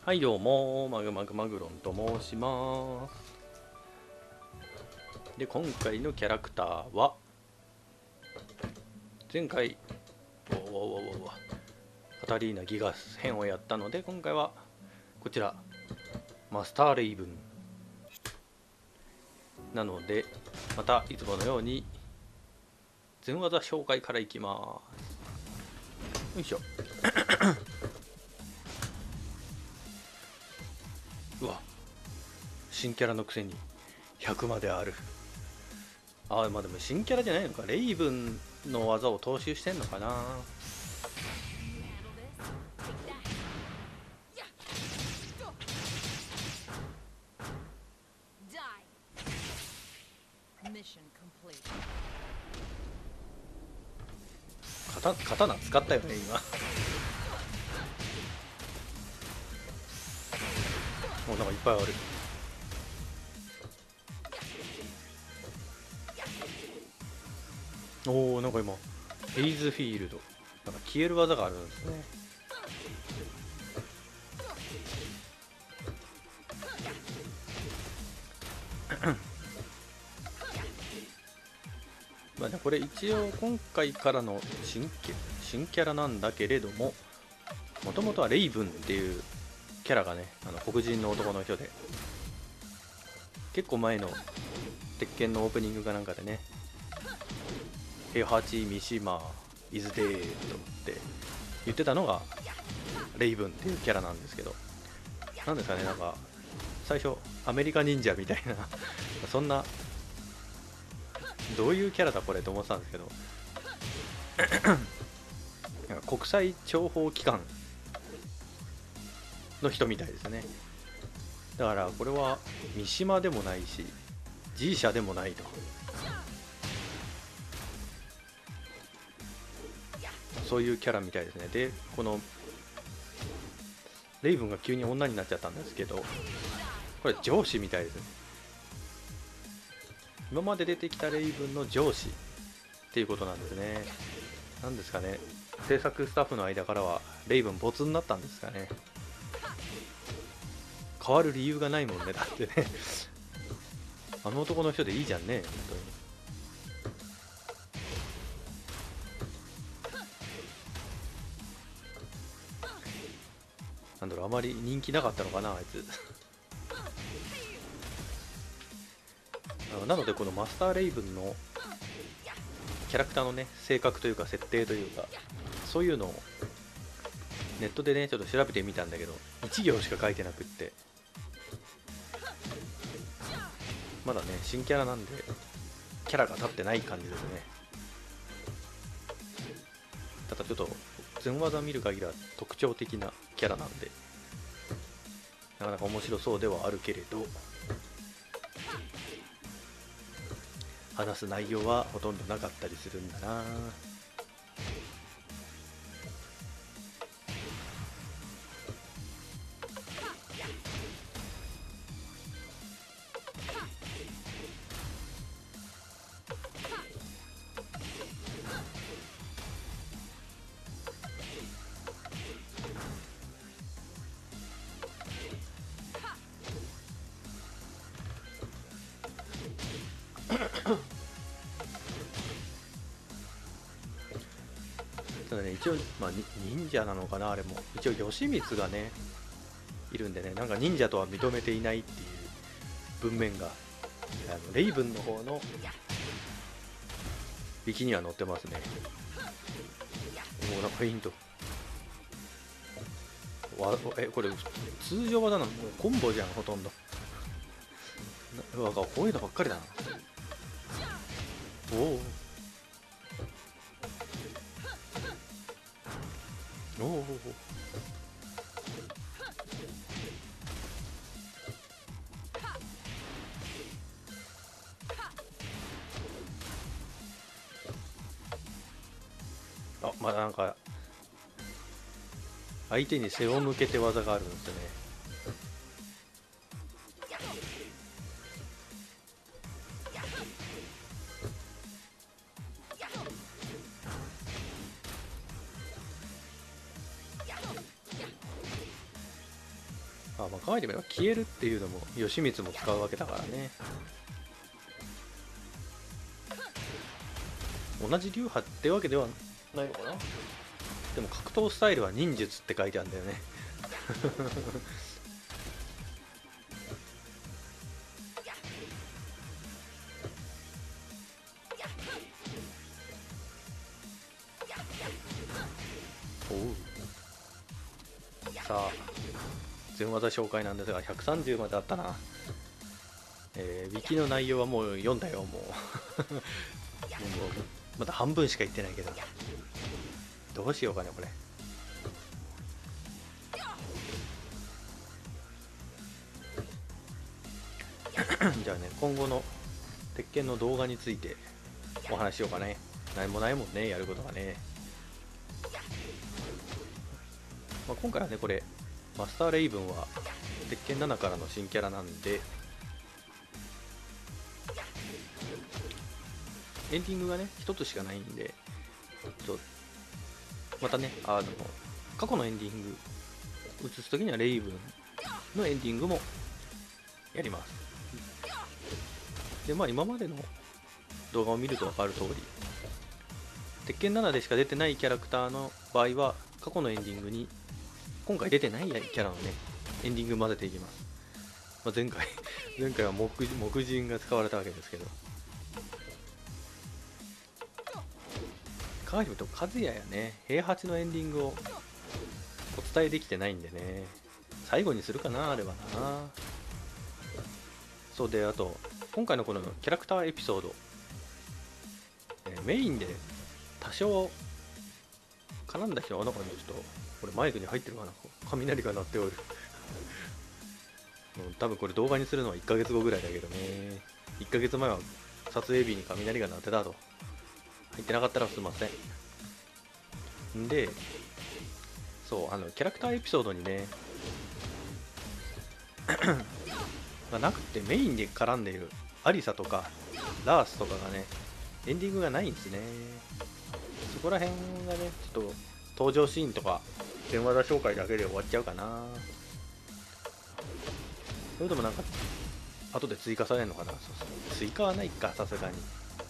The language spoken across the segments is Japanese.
はいどうも、マグロンと申します。で、今回のキャラクターは、前回、カタリーナギガス編をやったので、今回はこちら、マスターレイブン。なので、またいつものように、全技紹介からいきます。よいしょ。うわ、新キャラのくせに100まである。まあでも新キャラじゃないのか。レイブンの技を踏襲してんのかな。刀使ったよね今。もうなんかいっぱいある。おお、なんか今ヘイズフィールドなんか消える技があるんですね。まあね、これ一応今回からの新キャラなんだけれども、もともとはレイブンっていうキャラがね、黒人の男の人で、結構前の鉄拳のオープニングかなんかでね、平八三島イズデートって言ってたのがレイブンっていうキャラなんですけど、なんですかね、なんか最初アメリカ忍者みたいなそんな、どういうキャラだこれと思ってたんですけどなんか国際諜報機関の人みたいですね。だからこれは三島でもないし G 社でもないと、そういうキャラみたいですね。で、このレイブンが急に女になっちゃったんですけど、これ上司みたいですね。今まで出てきたレイブンの上司っていうことなんですね。なんですかね、制作スタッフの間からはレイブンボツになったんですかね。変わる理由がないもんね、だってねあの男の人でいいじゃんね、本当に。なんだろう、あまり人気なかったのかな、あいつなのでこのマスターレイブンのキャラクターのね、性格というか設定というか、そういうのをネットでねちょっと調べてみたんだけど、1行しか書いてなくって、まだね新キャラなんでキャラが立ってない感じですね。ただちょっと全技見る限りは特徴的なキャラなんで、なかなか面白そうではあるけれど、話す内容はほとんどなかったりするんだな。ただね、一応、まあ、忍者なのかな、あれも。一応、義満がね、いるんでね、なんか忍者とは認めていないっていう文面が、レイブンの方のウィキには載ってますね。もうなんかフェイント。これ、通常技なの？コンボじゃん、ほとんど。こういうのばっかりだな。おお。おお。まだなんか相手に背を向けて技があるんですよね。 まあ考えてみれば消えるっていうのも義満も使うわけだからね。同じ流派ってわけではないのかな。でも格闘スタイルは忍術って書いてあるんだよね。おう。さあ全技紹介なんですが130まであったな。ウィキの内容はもう読んだよ。もうまだ半分しか言ってないけど、どうしようかねこれ。じゃあね、今後の鉄拳の動画についてお話ししようかね。何もないもんね、やることがね。今回はねこれマスターレイブンは鉄拳7からの新キャラなんで、エンディングがね一つしかないんで、またね過去のエンディング映す時にはレイブンのエンディングもやります。で今までの動画を見ると分かる通り、鉄拳7でしか出てないキャラクターの場合は過去のエンディングに今回出てないキャラのねエンディング混ぜていきます。前回は木人が使われたわけですけど、考えてみると和也やね平八のエンディングをお伝えできてないんでね、最後にするかなあれはな。そうで、あと今回のこのキャラクターエピソード、メインで多少絡んだ人はなんかね、ちょっとこれマイクに入ってるかな、雷が鳴っておる。多分これ動画にするのは1ヶ月後ぐらいだけどね、1ヶ月前は撮影日に雷が鳴ってたと。入ってなかったらすいません。で、そうキャラクターエピソードにねなくて、メインで絡んでいるアリサとかラースとかがねエンディングがないんですね。そこら辺がねちょっと登場シーンとか電話紹介だけで終わっちゃうかな。それでもなんか後で追加されるのかな。追加はないか、さすがに。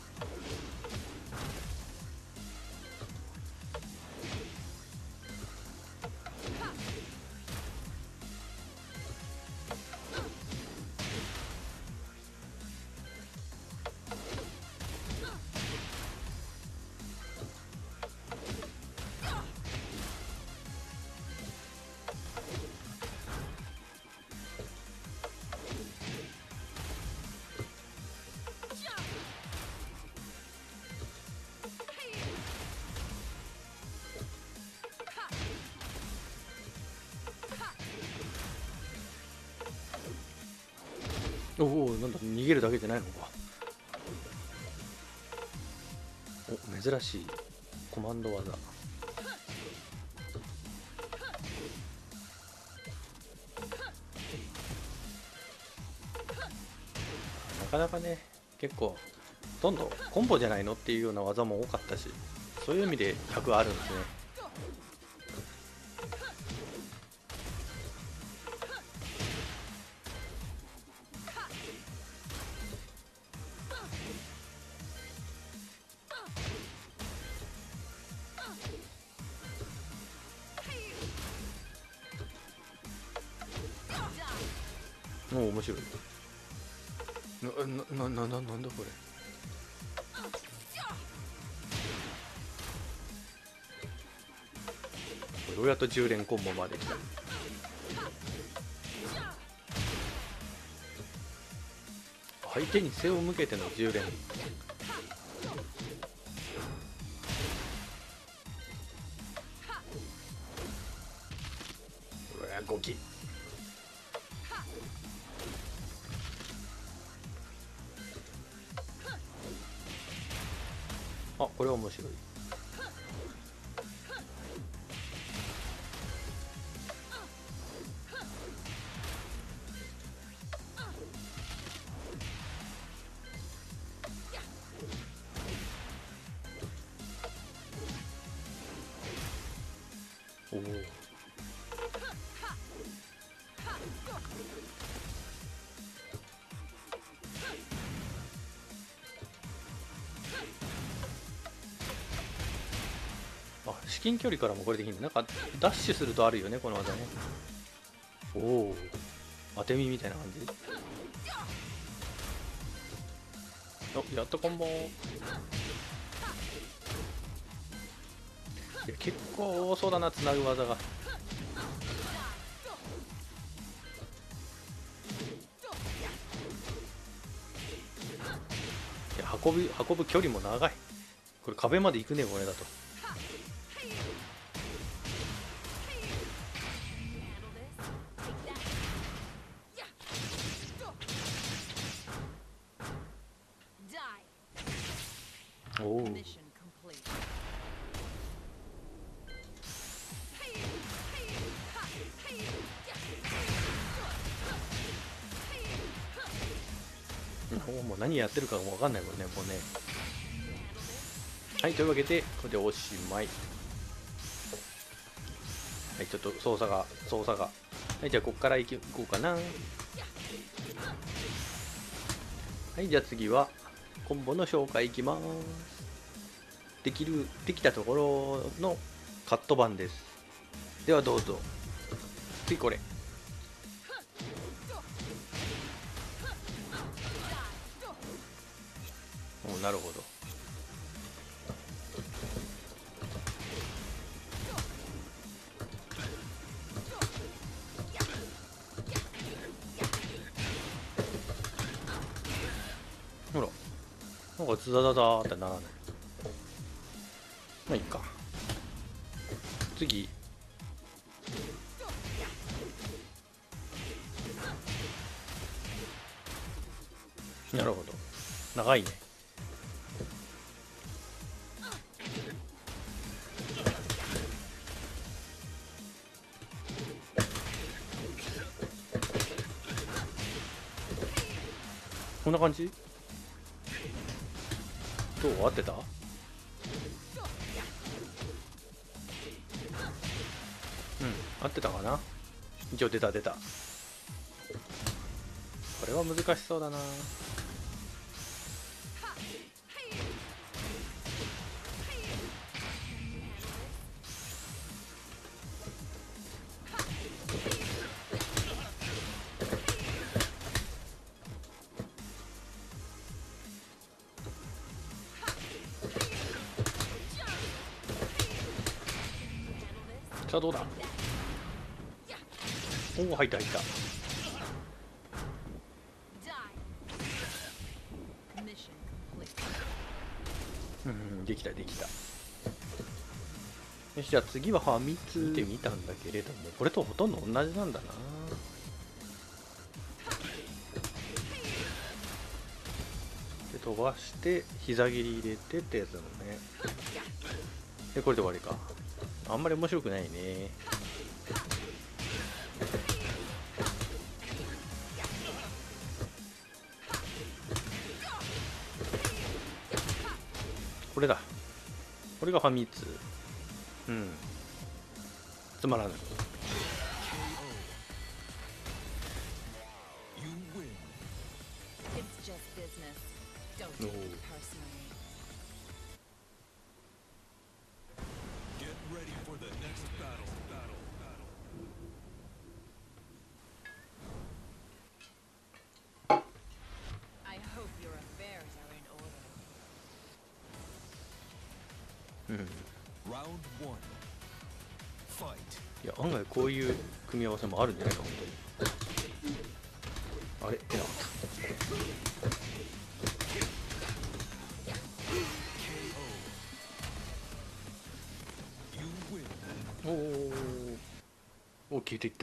おお、なんだ、逃げるだけじゃないのか。お、珍しいコマンド技。なかなかね結構どんどんコンボじゃないのっていうような技も多かったし、そういう意味で100あるんですね。おお、面白い。なんだこれ。どうやっと10連コンボまで来た。相手に背を向けての10連。うわ、ゴキ。あ、これは面白い。おお。 近距離からもこれできるんだ。なんかダッシュするとあるよねこの技ね。おお、当て身みたいな感じ。お、やっとコンボ。いや結構多そうだな、つなぐ技が。いや運ぶ距離も長い。これ壁まで行くねこれだと。おお、もう何やってるかも分かんないもんねもうね。はい、というわけでこれでおしまい。はい、ちょっと操作がはい、じゃあここから行こうかな。はい、じゃあ次はコンボの紹介いきます。できたところのカット版です。ではどうぞ。次これ。お、なるほど。ほら、なんかズダダダーってならない。まあいいか。次。なるほど。長いね。こんな感じ？どう？合ってた？うん、合ってたかな。一応出た。これは難しそうだな。さあどうだ。おお、入った。うん、できた。よし、じゃあ次はファミ通見てみたんだけれども、これとほとんど同じなんだな。で飛ばして膝切り入れてってやつだもんね。でこれで終わりか。あんまり面白くないね。これだ。これがファミ通。うん、つまらない。おお、うん、いや案外こういう組み合わせもあるんじゃないか本当に。あれ出なかった。おお、消えていった。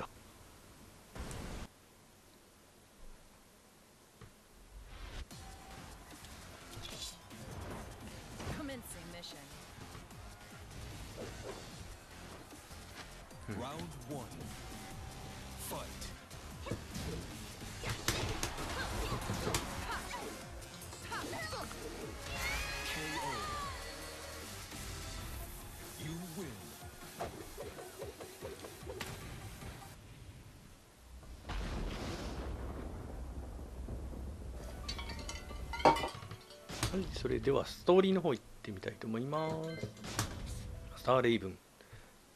はい、それではストーリーの方行ってみたいと思います。スターレイブン。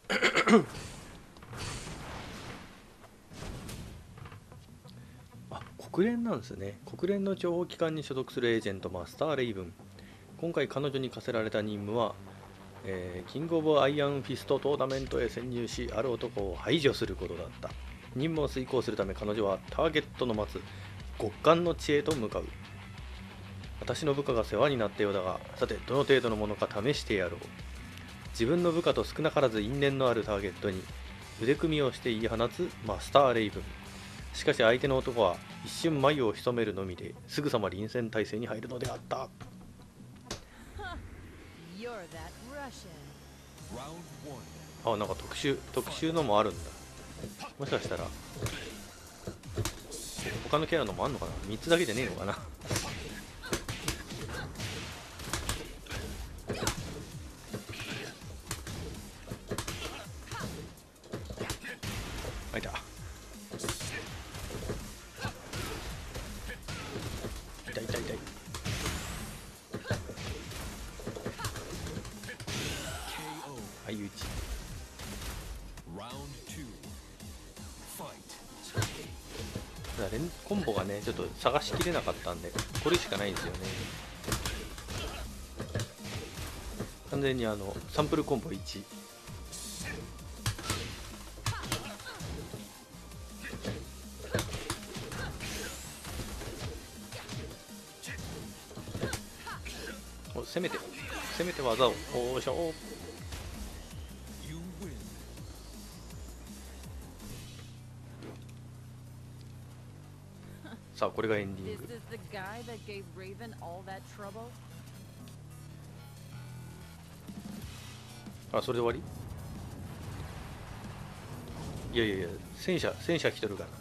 あ、国連なんですね。国連の諜報機関に所属するエージェントマスター・レイブン。今回彼女に課せられた任務は、キングオブアイアンフィストトーナメントへ潜入し、ある男を排除することだった。任務を遂行するため彼女はターゲットの待つ極寒の地へと向かう。私の部下が世話になったようだが、さてどの程度のものか試してやろう。自分の部下と少なからず因縁のあるターゲットに腕組みをして言い放つマスター・レイブン。しかし相手の男は一瞬眉を潜めるのみですぐさま臨戦態勢に入るのであった。あ、なんか特殊のもあるんだ。もしかしたら他のキャラのもあんのかな。3つだけじゃねえのかな。あ、いた。痛い痛い痛い。相打ち。連コンボがねちょっと探しきれなかったんでこれしかないんですよね。完全にサンプルコンボ1。攻めて技をおーしょ。さあこれがエンディング。あ、それで終わり。いやいやいや、戦車来とるから。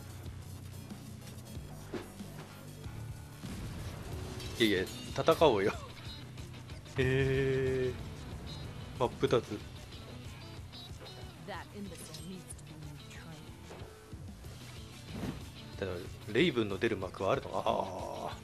いやいや戦おうよ。真っ二つ。ただレイブンの出る幕はあるの。ああ、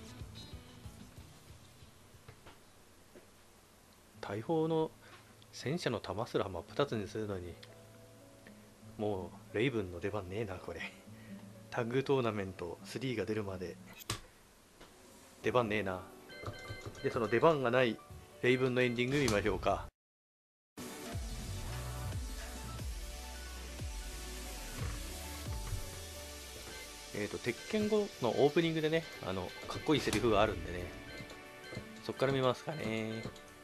大砲の戦車の弾すら真っ二つにするのにもうレイブンの出番ねえなこれ。タッグトーナメント3が出るまで出番ねえな。でその出番がないレイブンのエンディング見ましょうか。鉄拳後のオープニングでねかっこいいセリフがあるんでね、そっから見ますかね。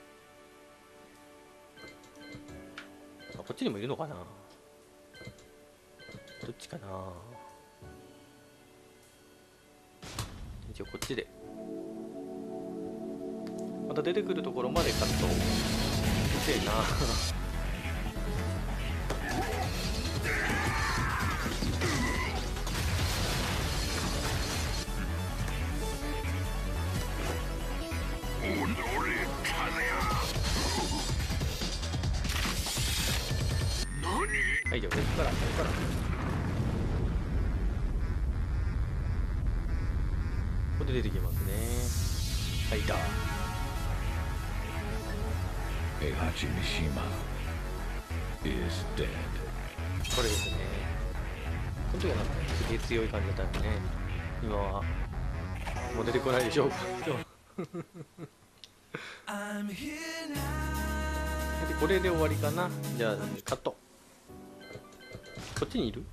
あ、こっちにもいるのかな。どっちかな。一応こっちでまた出てくるところまでカット。うるせえな。はい、じゃあここからここで出てきますね。はい、だ。 Heihachi Mishima is dead. これですね。この時はなんかすげえ強い感じだったんでね。今はもう出てこないでしょう。でこれで終わりかな。じゃあカット。こっちにいる？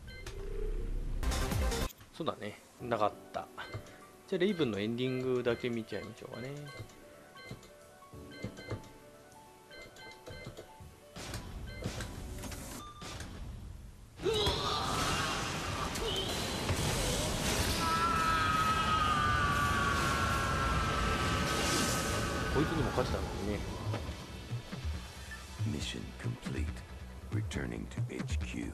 そうだね。なかった。じゃあレイブンのエンディングだけ見ちゃいましょうかね。こいつにも勝てたのにね。 Mission complete. Returning to HQ.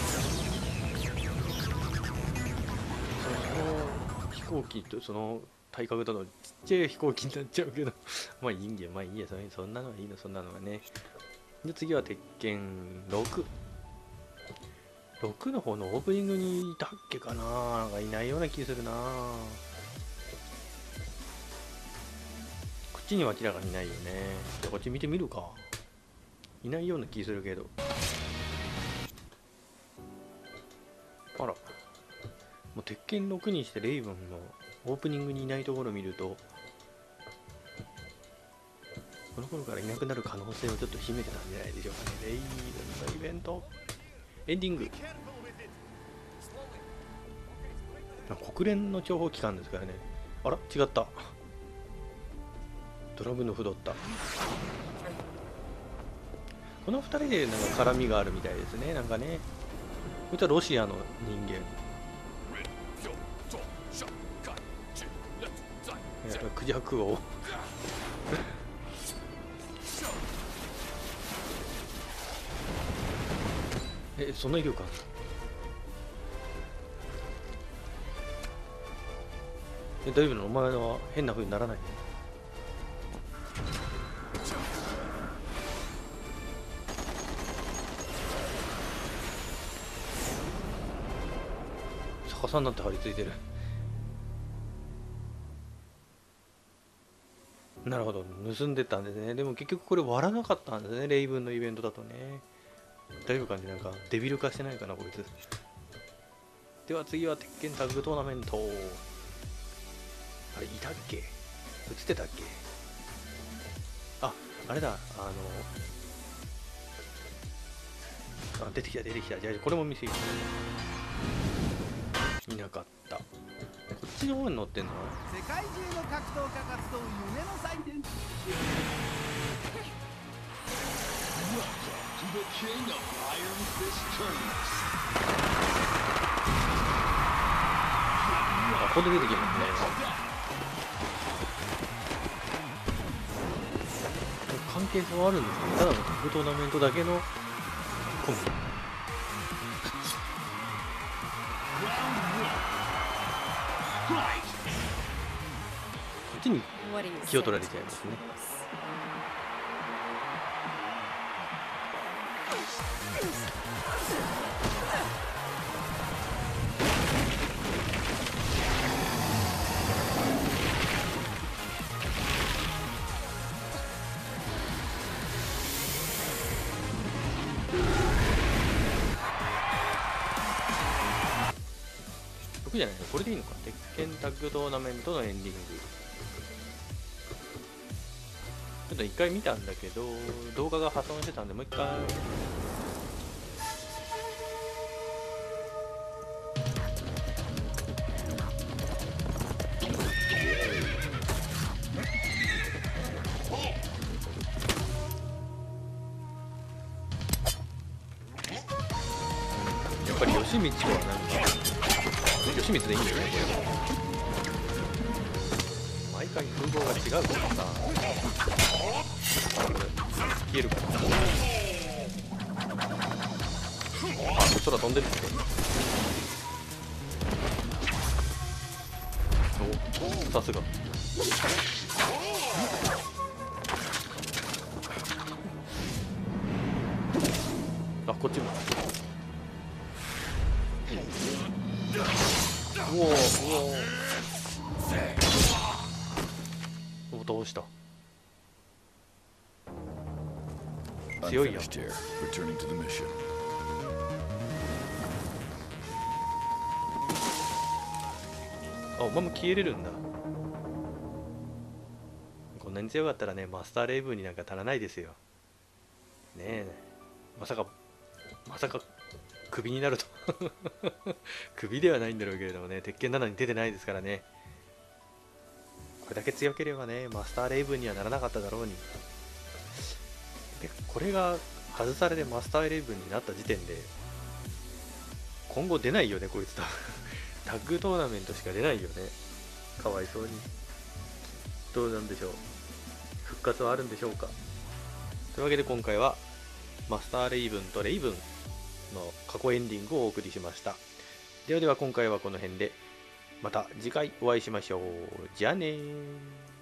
飛行機とその体格だとちっちゃい飛行機になっちゃうけどまあいいんだよ、まあいいや、そんなのはいいの、そんなのはね。で次は鉄拳6。6の方のオープニングにいたっけかな、なんかいないような気するな。こっちには明らかにいないよね。こっち見てみるか。いないような気するけど。あら、もう鉄拳6にしてレイブンのオープニングにいないところを見ると、この頃からいなくなる可能性をちょっと秘めてたんじゃないでしょうかね。レイブンのイベントエンディング、国連の諜報機関ですからね。あら違った、ドラムのフドった。この2人でなんか絡みがあるみたいですね。なんかね、こいつはロシアの人間、クジャク王そんな威力ある？大丈夫なの？お前は変な風にならない？逆さになって張り付いてる。なるほど、盗んでったんですね。でも結局これ割らなかったんですね、レイブンのイベントだとね。大丈夫かね、なんかデビル化してないかなこいつ。では次は鉄拳タッグトーナメント。あれいたっけ、映ってたっけ。あれだ、出てきた。じゃあこれも見せる。いなかった。こっちの方に乗ってんの？ 世界中の格闘家が集う夢の祭典。 ここで出てきますね。関係性はあるんですけど、ただのタッグトーナメントだけのコンビ。こっちに気を取られちゃいますね。6じゃないの、これでいいのか。鉄拳タッグトーナメントのエンディング。ちょっと一回見たんだけど動画が破損してたんでもう一回。やっぱり吉光はなんか吉光でいいんだよねこれも。毎回風貌が違うからさ消えるから。空飛んでるって。お、さすが。あ、こっちも。うおお、どうした。強いやん。あ、お前も消えれるんだ。こんなに強かったらね、マスターレイブンになんか足らないですよ。ねえ、まさかクビになるとクビではないんだろうけれどもね、鉄拳7に出てないですからね。これだけ強ければね、マスターレイブンにはならなかっただろうに。で、これが外されてマスターレイブンになった時点で、今後出ないよね、こいつと。タッグトーナメントしか出ないよね。かわいそうに。どうなんでしょう。復活はあるんでしょうか。というわけで今回は、マスターレイブンとレイブンの過去エンディングをお送りしました。では今回はこの辺で。 また次回お会いしましょう。じゃあねー。